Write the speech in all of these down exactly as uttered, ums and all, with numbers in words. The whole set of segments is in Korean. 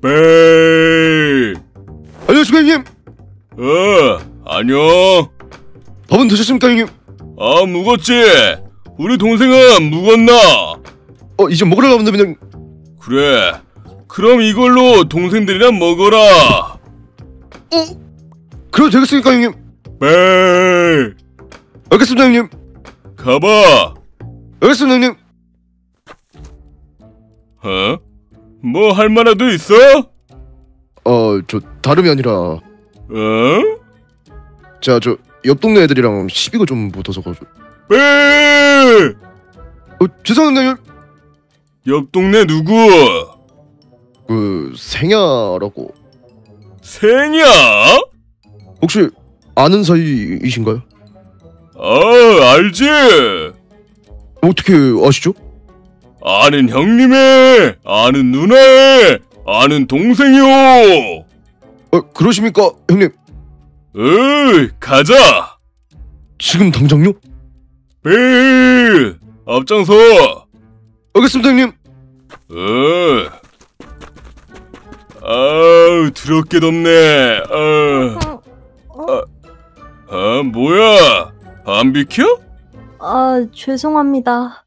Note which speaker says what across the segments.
Speaker 1: 배.
Speaker 2: 안녕하십니까 형님.
Speaker 1: 어, 안녕.
Speaker 2: 밥은 드셨습니까 형님?
Speaker 1: 아, 묵었지? 우리 동생은 묵었나?
Speaker 2: 어, 이제 먹으러 가면 됩니다.
Speaker 1: 그래, 그럼 이걸로 동생들이랑 먹어라.
Speaker 2: 어? 그래도 되겠습니까 형님?
Speaker 1: 배.
Speaker 2: 알겠습니다 형님.
Speaker 1: 가봐.
Speaker 2: 알겠습니다 형님.
Speaker 1: 어? 뭐 할 만화도 있어?
Speaker 2: 어, 저 다름이 아니라
Speaker 1: 어?
Speaker 2: 자, 저 옆 동네 애들이랑 시비가 좀 붙어서 가지고.
Speaker 1: 배.
Speaker 2: 어, 죄송합니다 형님.
Speaker 1: 옆 동네 누구?
Speaker 2: 그 생야라고.
Speaker 1: 생야?
Speaker 2: 혹시 아는 사이이신가요?
Speaker 1: 아, 알지.
Speaker 2: 어떻게 아시죠?
Speaker 1: 아는 형님의, 아는 누나의, 아는 동생이요.
Speaker 2: 어, 그러십니까 형님?
Speaker 1: 으이, 가자.
Speaker 2: 지금 당장요?
Speaker 1: 배. 앞장서.
Speaker 2: 알겠습니다 형님.
Speaker 1: 어. 아우, 더럽게 덥네. 아, 아, 아, 뭐야? 안 비켜?
Speaker 3: 아, 죄송합니다.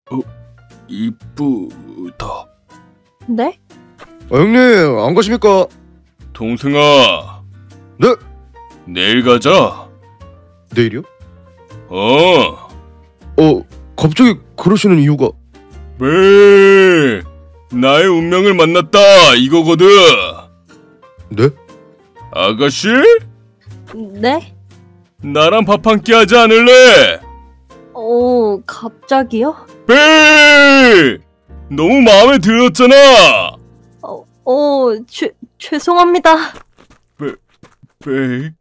Speaker 1: 이쁘다.
Speaker 3: 네?
Speaker 2: 아, 형님 안 가십니까?
Speaker 1: 동생아.
Speaker 2: 네?
Speaker 1: 내일 가자.
Speaker 2: 내일이요?
Speaker 1: 어.
Speaker 2: 어, 갑자기 그러시는 이유가?
Speaker 1: 배. 나의 운명을 만났다 이거거든.
Speaker 2: 네?
Speaker 1: 아가씨?
Speaker 3: 네?
Speaker 1: 나랑 밥 한 끼 하지 않을래?
Speaker 3: 어, 갑자기요?
Speaker 1: 배! 너무 마음에 들었잖아.
Speaker 3: 어, 어, 죄, 죄송합니다.
Speaker 1: 배, 배.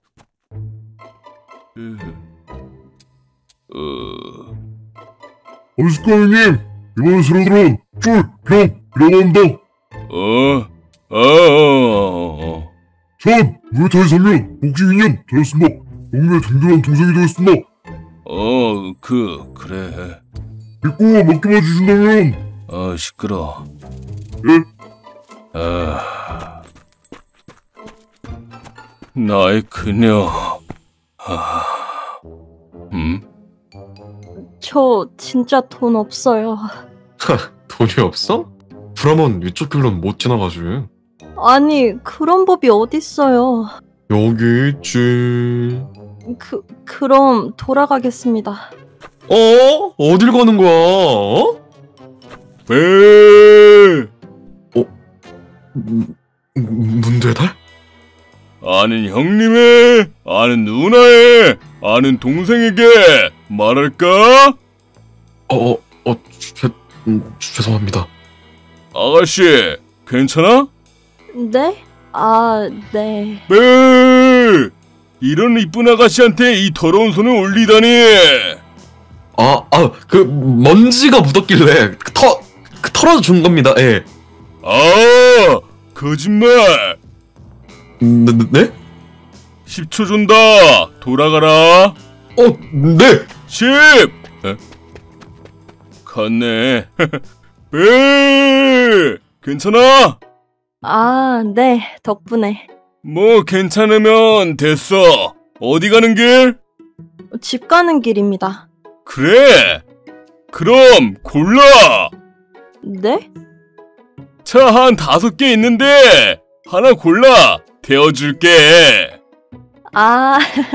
Speaker 1: 어.
Speaker 4: 안녕하십니까 형님. 이번 수로들은 쫄, 병 이라고 합니다.
Speaker 1: 어, 어, 어, 어.
Speaker 4: 전 무에타이 삼 년 복싱 이 년 되었습니다. 영미의 든든한 동생이 되었습니다.
Speaker 1: 어, 그, 그래.
Speaker 4: 믿고 맡겨봐 주신다면.
Speaker 1: 아, 시끄러.
Speaker 4: 예?
Speaker 1: 아, 나의 그녀. 아, 음?
Speaker 3: 저 진짜 돈 없어요.
Speaker 5: 돈이 없어? 그러면 위쪽 길로는 못 지나가지.
Speaker 3: 아니, 그런 법이 어딨어요.
Speaker 5: 여기 있지.
Speaker 3: 그, 그럼 돌아가겠습니다.
Speaker 5: 어? 어딜 가는 거야? 어?
Speaker 1: 배!
Speaker 5: 문, 문대달?
Speaker 1: 아는 형님의, 아는 누나의, 아는 동생에게 말할까?
Speaker 5: 어, 어, 어, 죄, 음, 죄송합니다.
Speaker 1: 아가씨, 괜찮아?
Speaker 3: 네? 아, 네.
Speaker 1: 배! 이런 이쁜 아가씨한테 이 더러운 손을 올리다니!
Speaker 5: 아, 아, 그 먼지가 묻었길래 터, 그 털어준 겁니다. 예.
Speaker 1: 아, 거짓말!
Speaker 5: 네? 네?
Speaker 1: 십 초 준다! 돌아가라!
Speaker 5: 어, 네!
Speaker 1: 십! 에? 갔네. 배! 괜찮아?
Speaker 3: 아, 네. 덕분에.
Speaker 1: 뭐 괜찮으면 됐어. 어디 가는 길?
Speaker 3: 집 가는 길입니다.
Speaker 1: 그래. 그럼 골라.
Speaker 3: 네?
Speaker 1: 차 한 다섯 개 있는데 하나 골라. 태워줄게.
Speaker 3: 아,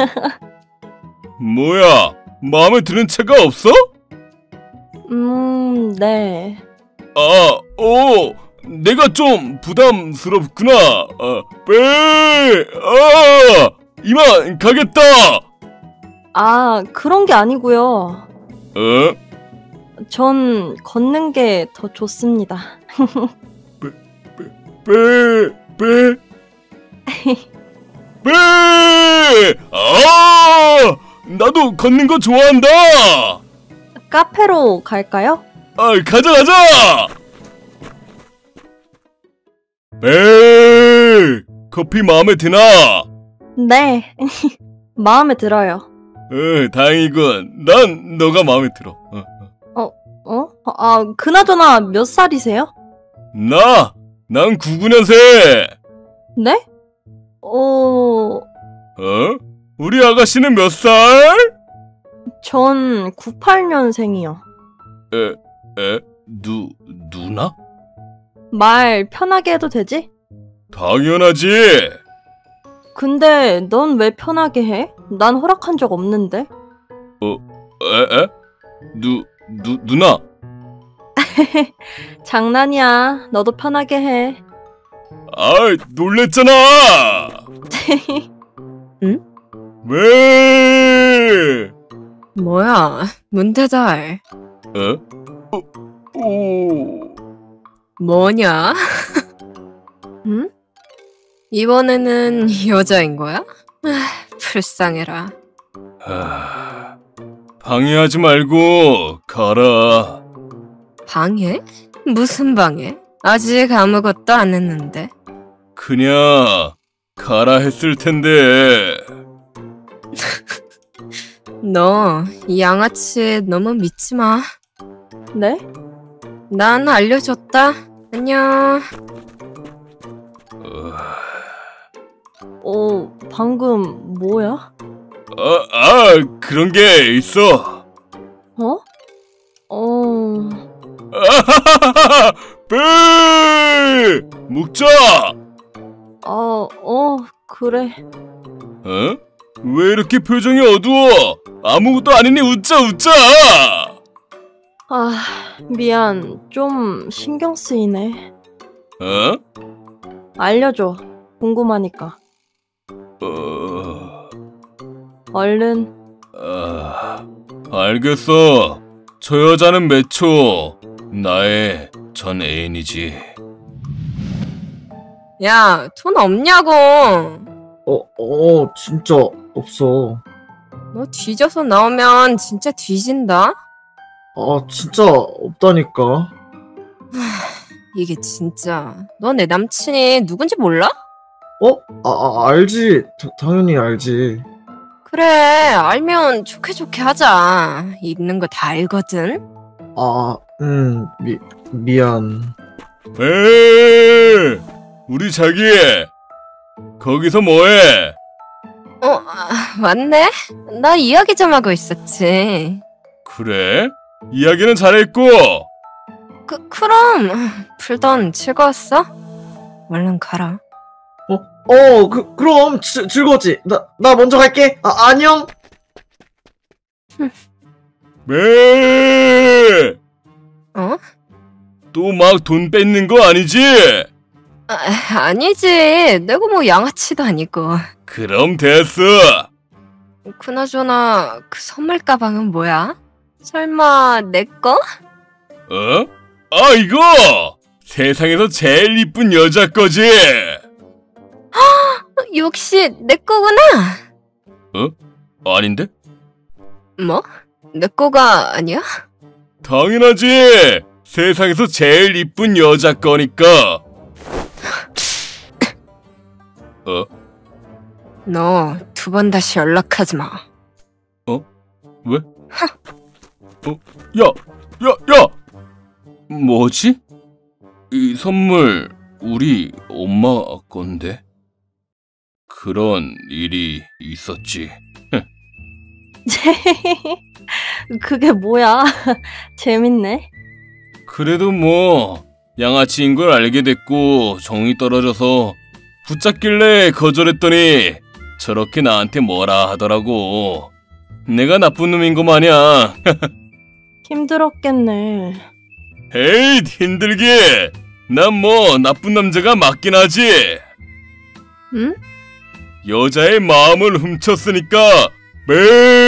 Speaker 1: 뭐야? 마음에 드는 차가 없어?
Speaker 3: 음, 네.
Speaker 1: 아, 오, 내가 좀 부담스럽구나. 아, 빼, 아, 이만 가겠다.
Speaker 3: 아, 그런 게 아니고요.
Speaker 1: 어?
Speaker 3: 전 걷는 게 더 좋습니다.
Speaker 1: 빼, 빼, 빼. 아, 나도 걷는 거 좋아한다.
Speaker 3: 카페로 갈까요?
Speaker 1: 아, 가자, 가자. 에이, 커피 마음에 드나?
Speaker 3: 네. 마음에 들어요.
Speaker 1: 어, 다행이군. 난 너가 마음에 들어. 어.
Speaker 3: 어? 아, 그나저나 몇 살이세요?
Speaker 1: 나 난 구십구 년생.
Speaker 3: 네? 어...
Speaker 1: 어? 우리 아가씨는 몇 살?
Speaker 3: 전 구십팔 년생이요.
Speaker 1: 에, 에, 누, 누나?
Speaker 3: 말 편하게 해도 되지?
Speaker 1: 당연하지.
Speaker 3: 근데 넌 왜 편하게 해? 난 허락한 적 없는데.
Speaker 1: 에, 에? 누, 누, 누나?
Speaker 3: 장난이야. 너도 편하게 해.
Speaker 1: 아이, 놀랬잖아.
Speaker 6: 응?
Speaker 1: 왜?
Speaker 6: 뭐야, 문태달.
Speaker 1: 어? 어? 오.
Speaker 6: 뭐냐?
Speaker 3: 응?
Speaker 6: 이번에는 여자인 거야? 아, 불쌍해라.
Speaker 1: 하... 방해하지 말고 가라.
Speaker 6: 방해? 무슨 방해? 아직 아무것도 안 했는데.
Speaker 1: 그냥 가라 했을 텐데.
Speaker 6: 너 이 양아치 너무 믿지 마.
Speaker 3: 네?
Speaker 6: 난 알려줬다. 안녕.
Speaker 1: 어...
Speaker 3: 어, 방금 뭐야?
Speaker 1: 아, 아, 그런 게 있어.
Speaker 3: 어? 어...
Speaker 1: 아하하하! 빼! 먹자!
Speaker 3: 어, 어, 그래.
Speaker 1: 어? 왜 이렇게 표정이 어두워? 아무것도 아니니 웃자, 웃자!
Speaker 3: 아, 미안. 좀 신경 쓰이네.
Speaker 1: 어?
Speaker 3: 알려줘. 궁금하니까.
Speaker 1: 어...
Speaker 3: 얼른.
Speaker 1: 아... 알겠어. 저 여자는 몇 초 나의 전 애인이지.
Speaker 6: 야, 돈 없냐고.
Speaker 7: 어, 어, 진짜 없어.
Speaker 6: 너 뒤져서 나오면 진짜 뒤진다.
Speaker 7: 아, 진짜 없다니까.
Speaker 6: 이게 진짜. 너 내 남친이 누군지 몰라?
Speaker 7: 어? 아, 아 알지. 다, 당연히 알지.
Speaker 6: 그래, 알면 좋게 좋게 하자. 있는 거 다 알거든.
Speaker 7: 아, 음, 미, 미안.
Speaker 1: 에이! 우리 자기! 거기서 뭐해?
Speaker 6: 어, 아, 맞네. 나 이야기 좀 하고 있었지.
Speaker 1: 그래? 이야기는 잘했고!
Speaker 6: 그, 그럼 풀던 즐거웠어? 얼른 가라.
Speaker 7: 어, 어, 그, 그럼 지, 즐거웠지. 나, 나 먼저 갈게. 아, 안녕.
Speaker 1: 매!
Speaker 6: 어?
Speaker 1: 또 막 돈 뺏는 거 아니지?
Speaker 6: 아, 아니지. 내가 뭐 양아치도 아니고.
Speaker 1: 그럼 됐어.
Speaker 6: 그나저나 그 선물 가방은 뭐야? 설마 내 거?
Speaker 1: 어? 아, 이거! 세상에서 제일 이쁜 여자 거지?
Speaker 6: 역시 내 거구나.
Speaker 1: 어? 아닌데?
Speaker 6: 뭐? 내 거가 아니야?
Speaker 1: 당연하지! 세상에서 제일 이쁜 여자 거니까. 어?
Speaker 6: 너 두 번 다시 연락하지 마.
Speaker 1: 왜? 어? 야! 야! 야! 뭐지? 이 선물 우리 엄마 건데? 그런 일이 있었지.
Speaker 3: 그게 뭐야? 재밌네.
Speaker 1: 그래도 뭐 양아치인 걸 알게 됐고 정이 떨어져서 붙잡길래 거절했더니 저렇게 나한테 뭐라 하더라고. 내가 나쁜 놈인 거 마냥.
Speaker 3: 힘들었겠네.
Speaker 1: 에이, 힘들게. 난 뭐 나쁜 남자가 맞긴 하지.
Speaker 3: 응?
Speaker 1: 여자의 마음을 훔쳤으니까 매